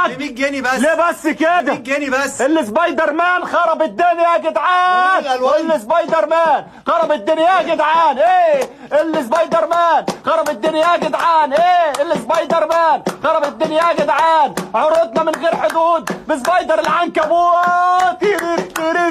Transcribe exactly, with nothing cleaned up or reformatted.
جدعان؟ ب مية جنيه بس. ليه بس كده؟ مية جنيه بس. السبايدر مان خرب الدنيا يا جدعان. السبايدر مان خرب الدنيا يا جدعان. ايه السبايدر مان خرب الدنيا يا جدعان. ايه السبايدر مان خرب الدنيا يا جدعان. عروضنا من غير حدود بسبايدر العنكبوت.